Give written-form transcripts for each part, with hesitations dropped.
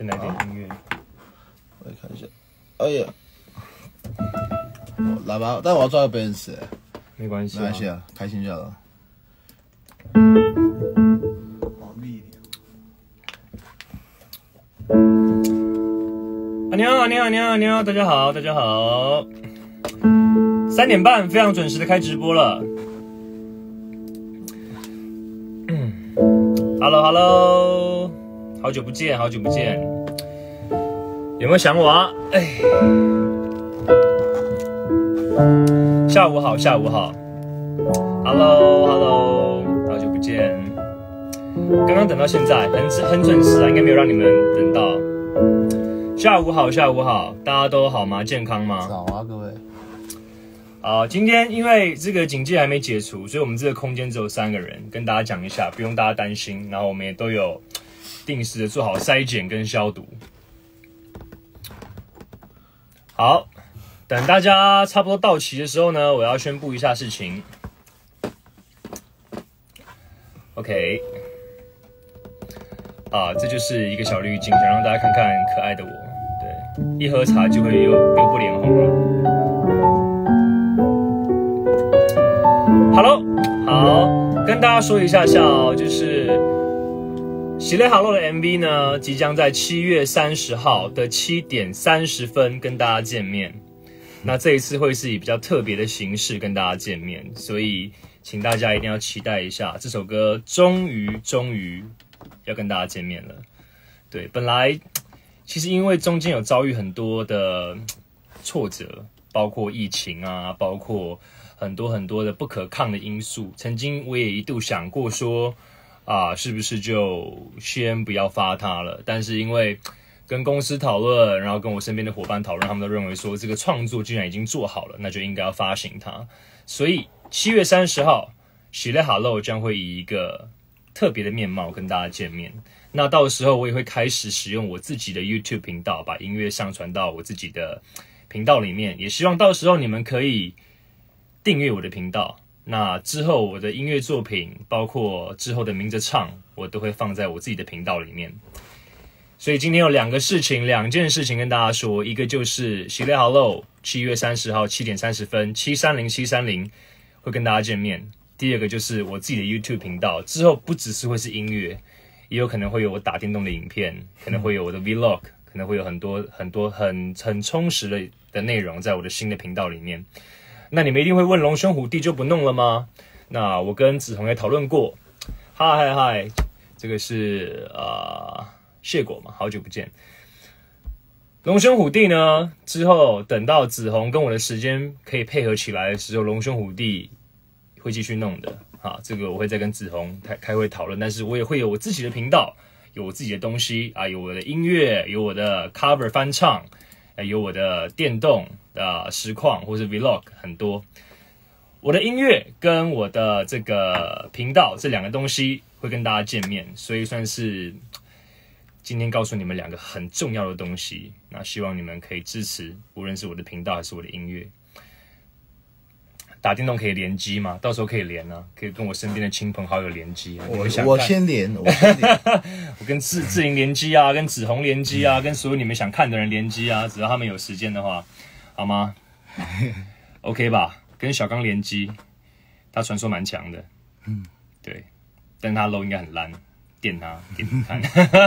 先来点音乐。 我来看一下。哎呀，来吧，但我要抓个 balance。 没关系， 没关系啊，开心就好了。好密 안녕，大家好，大家好。3点半非常准时的开直播了。Hello， 好久不见，好久不见，有没有想我啊？哎，下午好，下午好。Hello， 好久不见。刚刚等到现在，很准时啊，应该没有让你们等到。下午好，下午好，大家都好吗？健康吗？ 早啊，各位。 今天因为这个警戒还没解除，所以我们这个空间只有3个人，跟大家讲一下，不用大家担心。然后我们也都有定时的做好筛检跟消毒。好，等大家差不多到齐的时候呢，我要宣布一下事情。OK， 这就是一个小滤镜，想让大家看看可爱的我。对，一喝茶就会又不脸红了。Hello， 好，跟大家说一下哦，就是喜乐哈喽的 MV 呢，即将在7月30号的7点30分跟大家见面。那这一次会是以比较特别的形式跟大家见面，所以请大家一定要期待一下，这首歌终于要跟大家见面了。对，本来其实因为中间有遭遇很多的挫折，包括疫情啊，包括很多的不可抗的因素。曾经我也一度想过说，是不是就先不要发它了？但是因为跟公司讨论，然后跟我身边的伙伴讨论，他们都认为说这个创作既然已经做好了，那就应该要发行它。所以7月30号，喜乐哈喽将会以一个特别的面貌跟大家见面。那到时候我也会开始使用我自己的 YouTube 频道，把音乐上传到我自己的频道里面，也希望到时候你们可以订阅我的频道。那之后我的音乐作品，包括之后的明着唱，我都会放在我自己的频道里面。所以今天有2件事情跟大家说，一个就是喜乐哈喽7月30号7点30分730会跟大家见面。第二个就是我自己的 YouTube 频道，之后不只是会是音乐，也有可能会有我打电动的影片，可能会有我的 Vlog， 可能会有很多很充实的内容在我的新的频道里面。那你们一定会问龙兄虎弟就不弄了吗？那我跟子彤也讨论过，嗨，这个是谢果嘛，好久不见。龙兄虎弟呢，之后等到子红跟我的时间可以配合起来的时候，龙兄虎弟会继续弄的。这个我会再跟子红开会讨论，但是我也会有我自己的频道，有我自己的东西有我的音乐，有我的 cover 翻唱，有我的电动实况或是 vlog 很多。我的音乐跟我的这个频道这2个东西会跟大家见面，所以算是今天告诉你们2个很重要的东西。那希望你们可以支持，无论是我的频道还是我的音乐。打电动可以联机吗？到时候可以连啊，可以跟我身边的亲朋好友联机。 我先连，我跟志玲联机啊，跟子红联机啊，跟所有你们想看的人联机啊，只要他们有时间的话，好吗？OK 吧？跟小刚联机，他传说蛮强的，对，但他 low 应该很烂，电他给你看。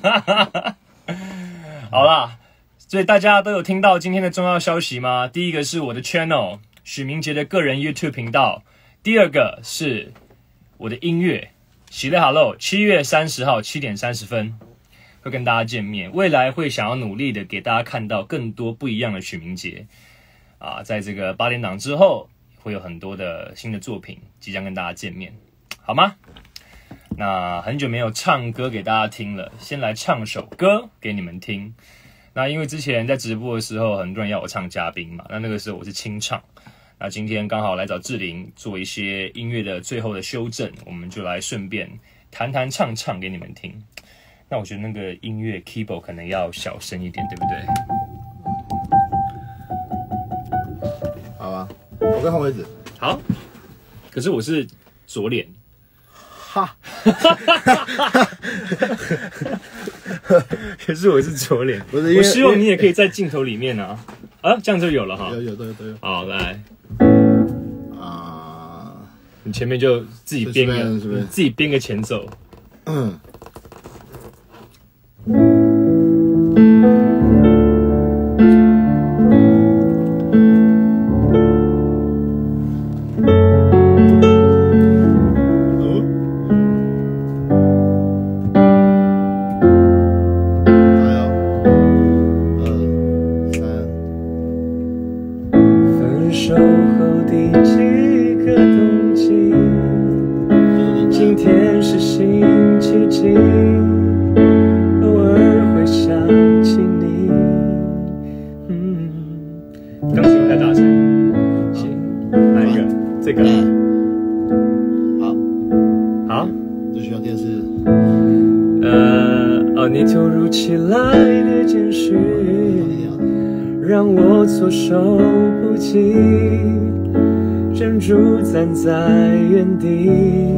好啦，所以大家都有听到今天的重要消息吗？第一个是我的 channel。许明杰的个人 YouTube 频道，第2个是我的音乐，喜乐哈喽7月30号7点30分会跟大家见面。未来会想要努力的给大家看到更多不一样的许明杰在这个8点档之后，会有很多的新的作品即将跟大家见面，好吗？那很久没有唱歌给大家听了，先来唱首歌给你们听。那因为之前在直播的时候，很多人要我唱嘉宾嘛，那个时候我是清唱。那今天刚好来找志玲做一些音乐的最后的修正，我们就来顺便弹唱给你们听。那我觉得那个音乐 keyboard 可能要小声一点，对不对？ 好啊，我跟换位置。 好，可是我是左脸。 可是我是左脸， 不是因为我希望你也可以在镜头里面啊，这样就有了哈。 有都有。 好，来， 啊， 你前面就自己编个， 是不是自己编个前奏。 你突如其来的简讯，让我措手不及，怔住站在原地。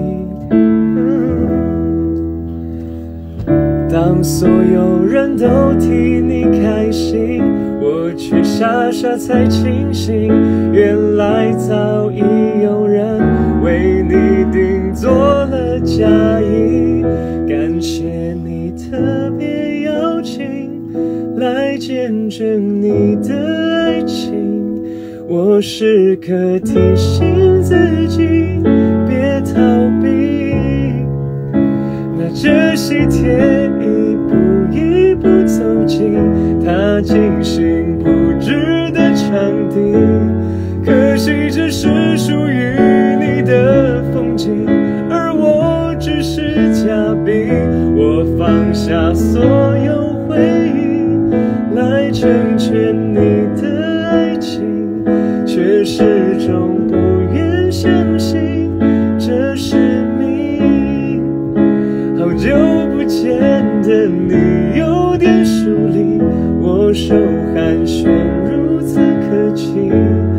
当所有人都替你开心，我却傻傻才清醒，原来早已有人为你订做了嫁衣。感谢你特别邀请来见证你的爱情，我时刻提醒自己别逃避，拿着喜帖一步一步走进他精心布置的场地，可惜这是属于你的风景，而我只是嘉宾。我放下所有回忆来成全你的爱情，却始终不愿相信这是命。好久不见的你有点疏离，我手寒暄如此客气，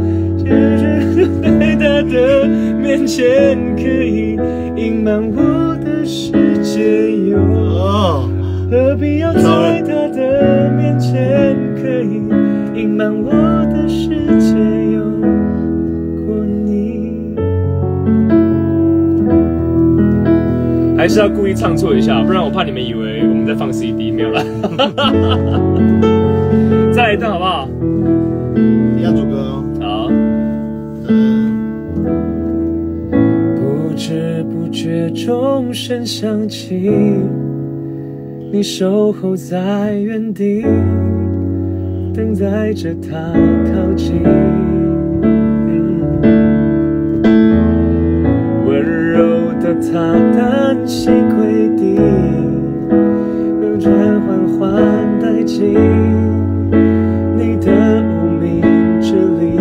在他的面前可以隐瞒我的世界有，何必要在他的面前可以隐瞒我的世界有过你。还是要故意唱错一下，不然我怕你们以为我们在放 CD， 没有啦。再来一段好不好？ 一样主歌哦。 好。不知不觉钟声响起，你守候在原地，等待着他靠近。温柔的他单膝跪地，流转缓缓带进你的无名之里。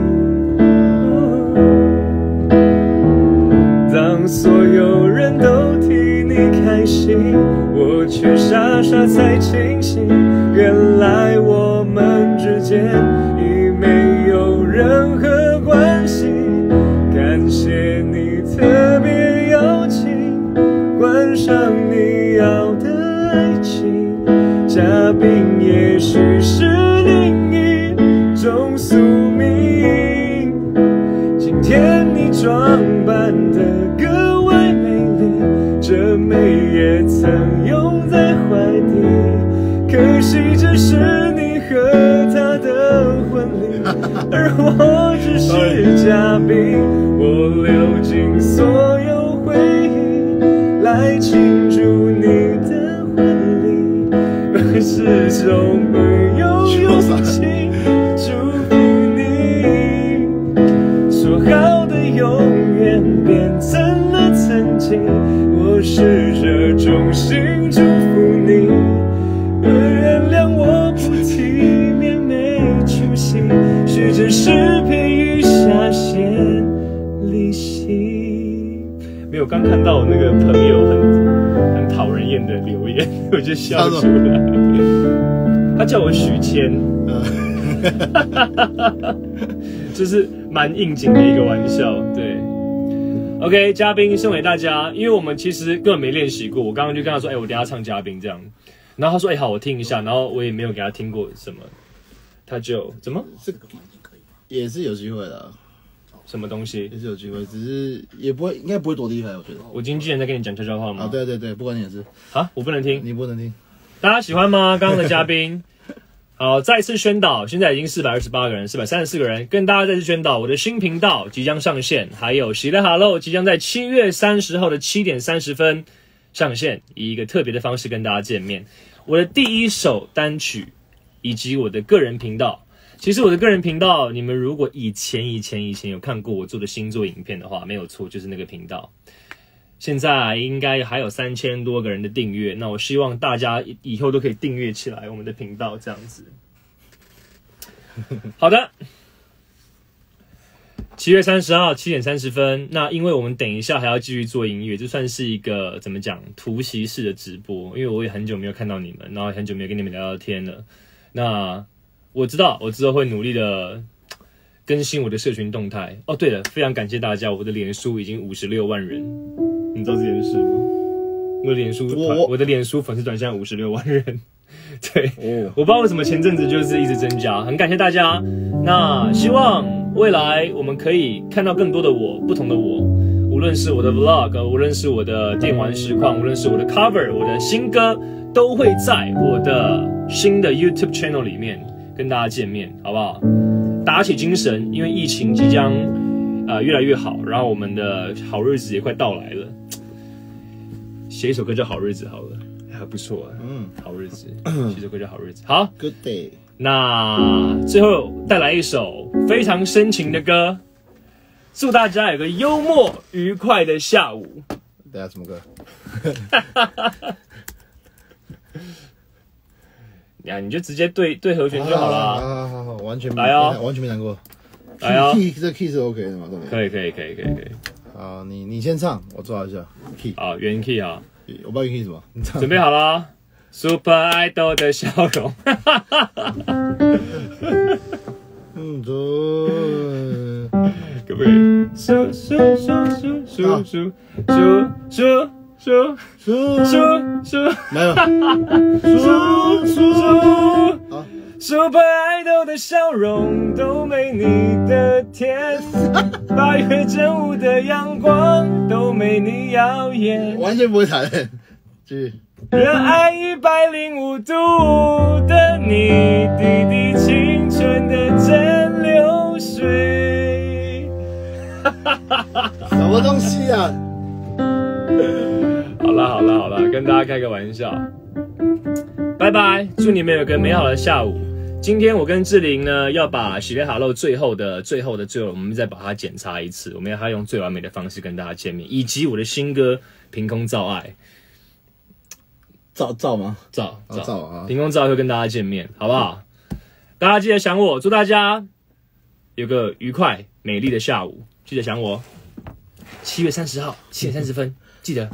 当所有人都替你开心，我却傻傻才清醒，原来我们之间已没有任何关系。感谢你特别邀请，观赏你要的爱情，嘉宾也许是另一种宿命。今天你装扮得格外美丽，这美也曾拥在怀底，可惜这是你和他的婚礼，而我只是嘉宾。我流尽所有回忆来庆祝你的婚礼，而始终没有勇气祝福你。说好的永远变成了曾经，我试着衷心祝福你，原谅我不体面没出息，许只是便宜下线利息。没有，刚看到我那个朋友很讨人厌的留言，我就笑出来。他叫我许谦，就是蛮应景的一个玩笑，对。OK， 嘉宾送给大家，因为我们其实根本没练习过，我刚刚就跟他说，我等一下唱嘉宾这样。 然后他说：“好，我听一下。”然后我也没有给他听过什么，他就怎么这个也是有机会的， 什么东西也是有机会，只是也不会，应该不会多厉害，我觉得。 我经纪人在跟你讲悄悄话吗？ 对对对，不管你也是啊，我不能听， 你不能听。 大家喜欢吗？刚刚的嘉宾，好，再次宣导，现在已经428个人，434个人，跟大家再次宣导，我的新频道即将上线，还有喜乐哈喽即将在7月30号的7点30分上线，以一个特别的方式跟大家见面。我的第一首单曲，以及我的个人频道。其实我的个人频道，你们如果以前有看过我做的星座影片的话，没有错，就是那个频道。现在应该还有3000多个人的订阅，那我希望大家以后都可以订阅起来我们的频道，这样子。好的，7月30号7点30分。那因为我们等一下还要继续做音乐，这算是一个怎么讲突袭式的直播，因为我也很久没有看到你们，然后很久没有跟你们聊聊天了。那我知道我之后会努力的更新我的社群动态。哦，对了，非常感谢大家，我的脸书已经56万人，你知道这件事吗？我的脸书粉丝团现在56万人。对，我不知道为什么前阵子就是一直增加，很感谢大家。那希望未来我们可以看到更多的我，不同的我，无论是我的 vlog， 无论是我的电玩实况，无论是我的 cover， 我的新歌，都会在我的新的 YouTube channel 里面跟大家见面，好不好？打起精神，因为疫情即将越来越好，然后我们的好日子也快到来了。写一首歌叫《好日子》好了，还不错啊。好日子，写一首歌叫《好日子》。好 ，Good day。 那最后带来一首非常深情的歌，祝大家有个幽默愉快的下午。 等下什么歌？ 呀，你就直接对和弦就好了。 好，完全来哦， 完全没难过。 来哦 ，key 这 key 是 OK 的吗？ 可以。 好，你先唱，我抓一下 key。 好，原 key 啊， 我不知道 key 什么，你唱。 准备好了 ，Super Idol 的笑容。可不可以？ 没有。 Super Idol 的笑容都没你的甜，8月正午的阳光都没你耀眼， 完全不会弹。继续。 热爱105度的你，滴滴青春的蒸馏水。 什么东西啊？ 好了，跟大家开个玩笑。拜拜，祝你们有个美好的下午。今天我跟志玲呢，要把喜乐哈喽最后，我们再把它检查一次，我们要用最完美的方式跟大家见面，以及我的新歌《凭空造爱》。 造吗？ 造啊！ 凭空造爱会跟大家见面，好不好？大家记得想我，祝大家有个愉快美丽的下午，记得想我。7月30号7点30分，记得。